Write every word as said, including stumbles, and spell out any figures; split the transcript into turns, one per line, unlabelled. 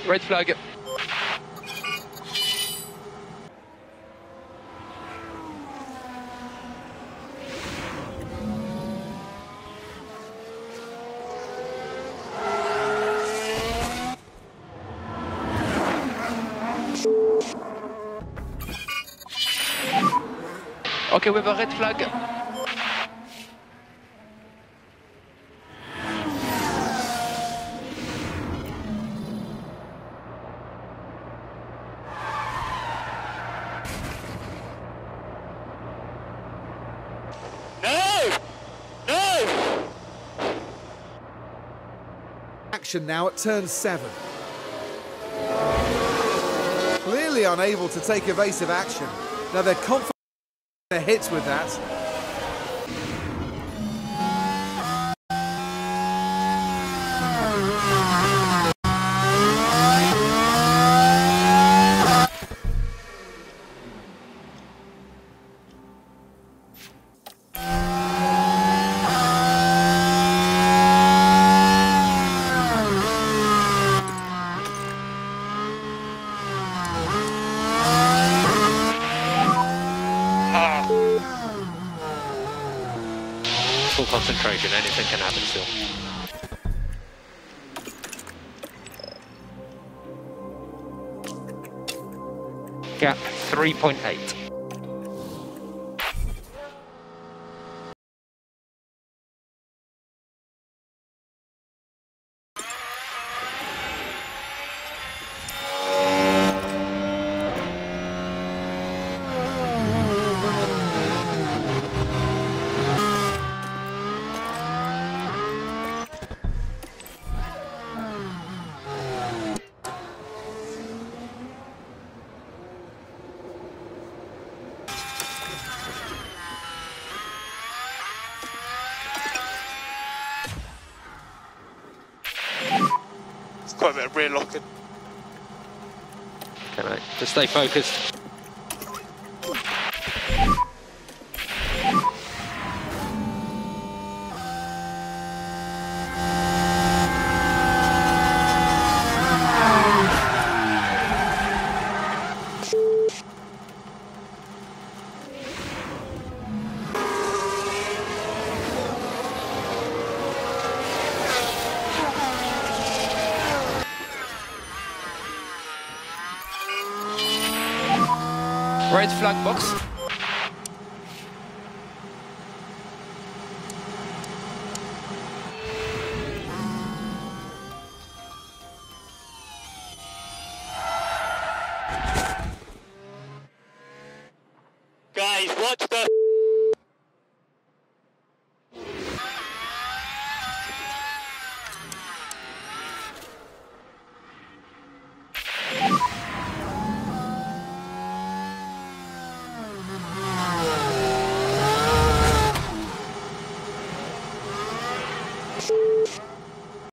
Red flag. Okay, we have a red flag. No! No!
Action now at turn seven. Clearly unable to take evasive action. Now they're confident in their hits with that.
Full concentration, anything can happen still. Gap three point eight.
Quite a bit of rear locking.
Can I just stay focused? Red flag box.
Guys, watch the